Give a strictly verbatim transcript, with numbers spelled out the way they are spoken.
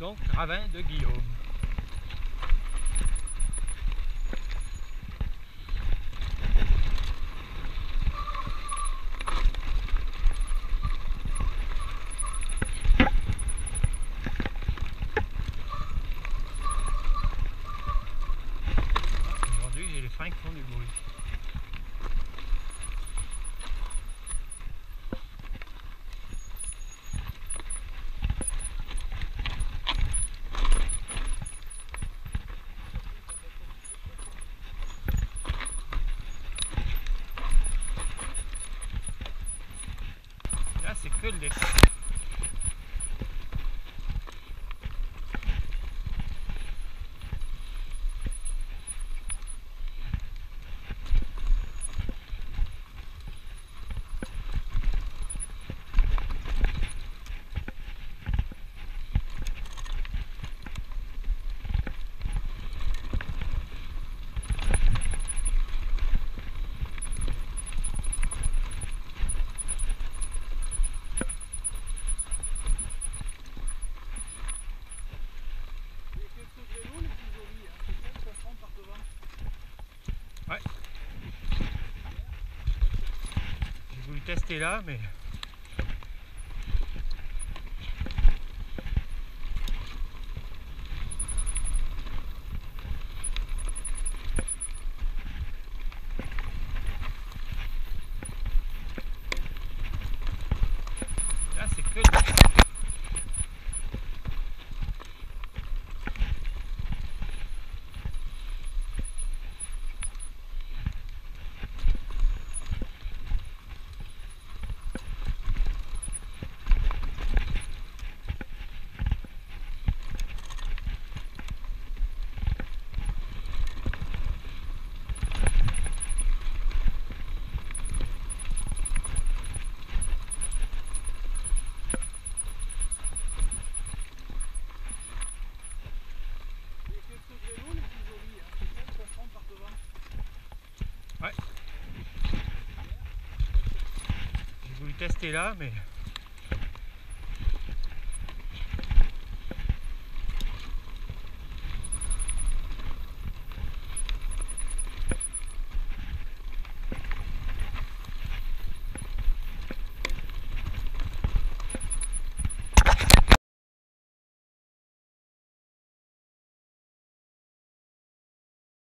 donc ravin de Guillaume. Aujourd'hui j'ai les freins qui font du bruit. Là c'est que le départ. Ouais. J'ai voulu tester là, mais là c'est que le départ. Ouais. J'ai voulu tester là, mais